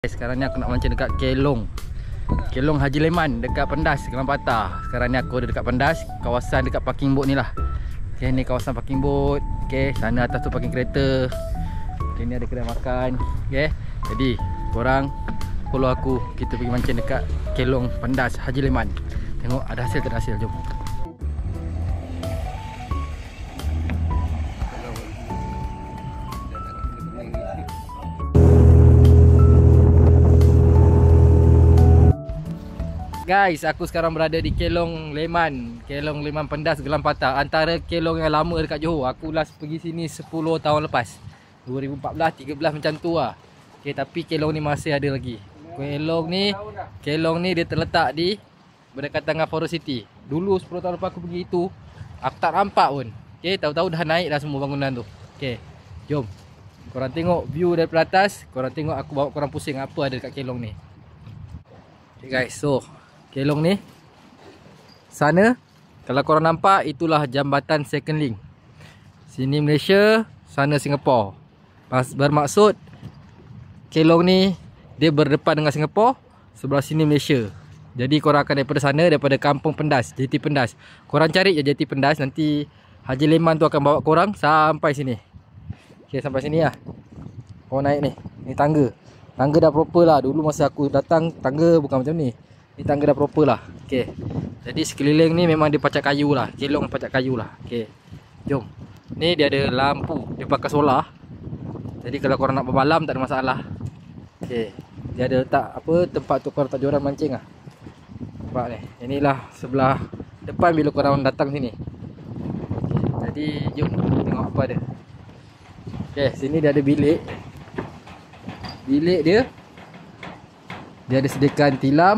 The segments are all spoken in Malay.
Sekarang ni aku nak mancing dekat Kelong Haji Leman dekat Pendas, Gelang Patah. Sekarang ni aku ada dekat Pendas, kawasan dekat parking boat ni lah. Okay, ni kawasan parking boat. Okay, sana atas tu parking kereta. Okay, ni ada kedai makan. Okay, jadi korang follow aku, kita pergi mancing dekat Kelong Pendas Haji Leman. Tengok ada hasil tak ada hasil, jom. Guys, aku sekarang berada di Kelong Leman Pendas, Gelang Patah. Antara Kelong yang lama dekat Johor. Aku last pergi sini 10 tahun lepas, 2014, 13 macam tu lah. Okay, tapi Kelong ni masih ada lagi. Kelong ni dia terletak di berdekatan dengan Forest City. Dulu 10 tahun lepas aku pergi itu, aku tak nampak pun. Okay, tahu-tahu dah naik dah semua bangunan tu. Okay, jom korang tengok view daripada atas. Korang tengok aku bawa korang pusing apa ada dekat Kelong ni. Okay guys, so Kelong ni, sana kalau korang nampak, itulah jambatan second link. Sini Malaysia, sana Singapura. Bermaksud Kelong ni dia berdepan dengan Singapura, sebelah sini Malaysia. Jadi korang akan daripada sana, daripada Kampung Pendas, JT Pendas, korang cari je JT Pendas, nanti Haji Leman tu akan bawa korang sampai sini. Okay, sampai sini lah. Korang naik ni, ni tangga. Tangga dah proper lah. Dulu masa aku datang, tangga bukan macam ni. Ni tangga dah proper lah. Okay, jadi sekeliling ni memang dia pacak kayu lah. Kelong pacak kayu lah. Okay, jom. Ni dia ada lampu, dia pakai solar. Jadi kalau korang nak bermalam tak ada masalah. Okay, dia ada letak apa, tempat tu korang tak joran mancing lah. Nampak ni, inilah sebelah depan bila korang datang sini. Okay, jadi jom tengok apa ada. Okay, sini dia ada bilik. Bilik dia ada sediakan tilam,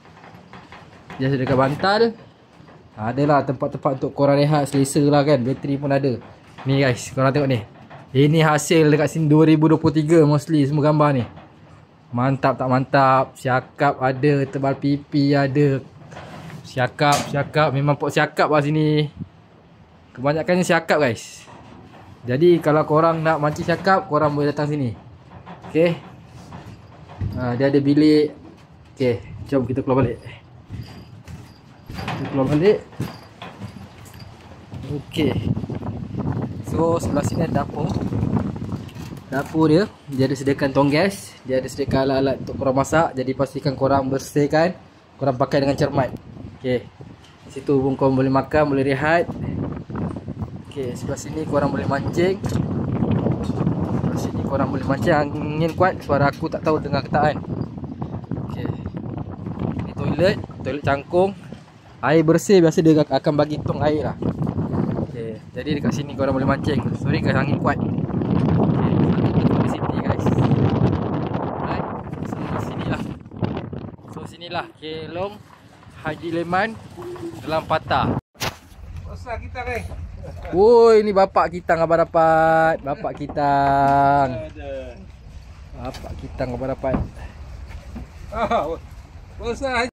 dia sediakan bantal. Adalah tempat-tempat untuk korang rehat selesa lah kan. Bateri pun ada. Ni guys, korang tengok ni. Ini hasil dekat sini 2023 mostly semua gambar ni. Mantap tak mantap. Siakap ada, tebal pipi ada. Siakap memang pot siakap lah sini. Kebanyakannya siakap guys. Jadi kalau korang nak mancing siakap, korang boleh datang sini. Okay, dia ada bilik. Okay, jom kita keluar balik. Okay, so sebelah sini ada dapur. Dapur dia ada sediakan tong gas. Dia ada sediakan alat-alat untuk korang masak. Jadi pastikan korang bersihkan, korang pakai dengan cermat. Okay, situ pun korang boleh makan, boleh rehat. Okay, sebelah sini korang boleh mancing. Sebelah sini korang boleh mancing. Angin kuat, suara aku tak tahu dengar ke tak kan. Okay, ni toilet cangkung. Air bersih biasa dia akan bagi tong air lah. Okay, jadi dekat sini korang boleh mancing. Sorry guys, angin kuat. Okay, Forest City guys. Alright, so sinilah. Sinilah Kelong Haji Leman, Gelang Patah. Besar kita ni. Woi, ni bapak kitang abang dapat. Bapak kitang abang dapat. Oh, besar.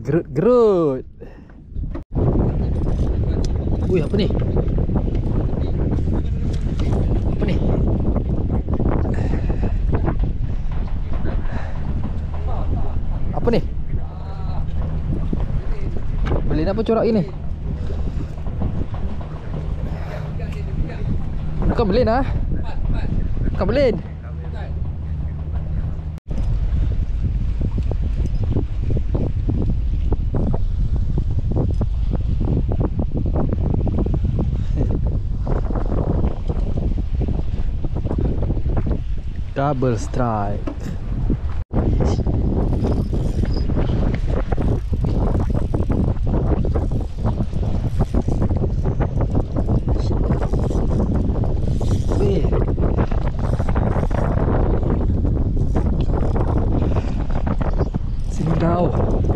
Gerut. Wih, apa ni? Apa ni? Apa ni? Belin apa corak ini? Bukan belin ah. Bukan belin. Double strike. Weh. Sini kau.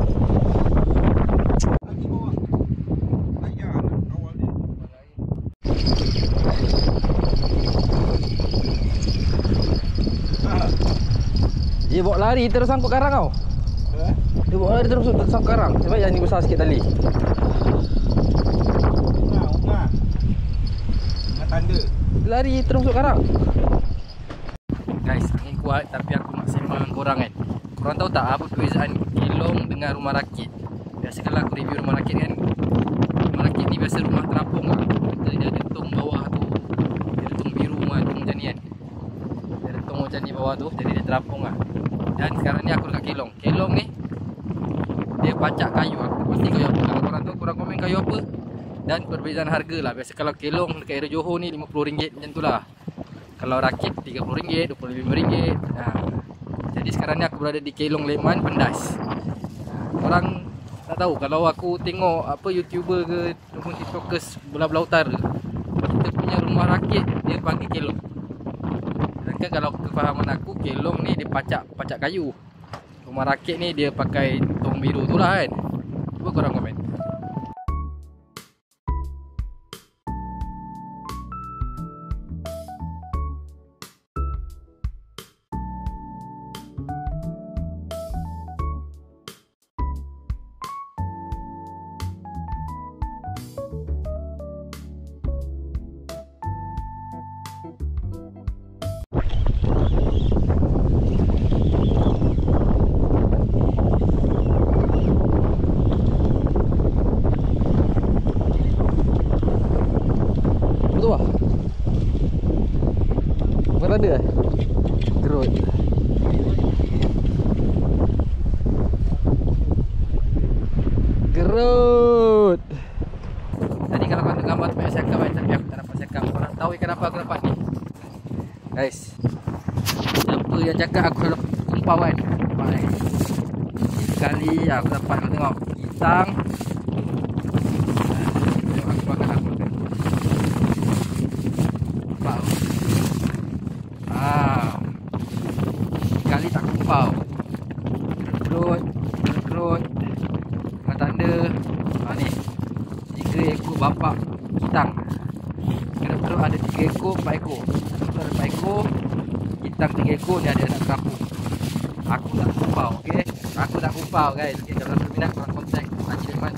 Dia bawa lari terus sangkut karang kau. Dia bawa lari terus sangkut karang. Sebab yang ni besar sikit tali. Unga. Tanda. Lari terus masuk karang. Guys, angin kuat tapi aku nak sembang dengan korang kan. Korang tahu tak apa perbezaan kelong dengan rumah rakit? Biasa kalau aku review rumah rakit kan, rumah rakit ni biasa rumah terapung lah. Jadi dia ada tong bawah tu, dia ada tong biru macam ni kan. Dia ada tong macam ni bawah tu, jadi dia terapung lah. Dan sekarang ni aku dekat kelong. Kelong ni dia pacak kayu. Aku pasti kayu apa. Kalau korang tahu, korang komen kayu apa. Dan perbezaan harga lah. Biasa kalau kelong dekat area Johor ni RM50 macam tu lah. Kalau rakit RM30, RM25. Jadi sekarang ni aku berada di Kelong Leman Pendas. Korang tak tahu, kalau aku tengok apa YouTuber ke ataupun TikTokers belah-belah utara, kita punya rumah rakit dia panggil kelong. Sedangkan kalau kefahaman aku, kelong ni dia pacak kayu. Rumah rakit ni dia pakai tong biru tu lah kan. Cuba korang komen. Betul lah. Bukan ada eh? Gerut. Gerut. Tadi kalau kau tengok gambar tu banyak cakap kan, tapi aku tak dapat cakap. Korang tahu kenapa aku dapat ni? Guys, siapa yang cakap aku dapat kumpau kan? Nampak kan? Sekali aku dapat, kau tengok Hitang. Tengok aku makan apa. Nampak. Sekali tak kumpau. Gerut. Dengan tanda ni 3 ekor bapak Hitang. Gerut ada 3 ekor, 4 ekor. Gerut ada 4 ekor, Hitang 3 ekor, dia ada anak terapung. Aku tak kumpau, okey. Aku tak kumpau guys. Okay, kalau berminat korang kontak Haji Leman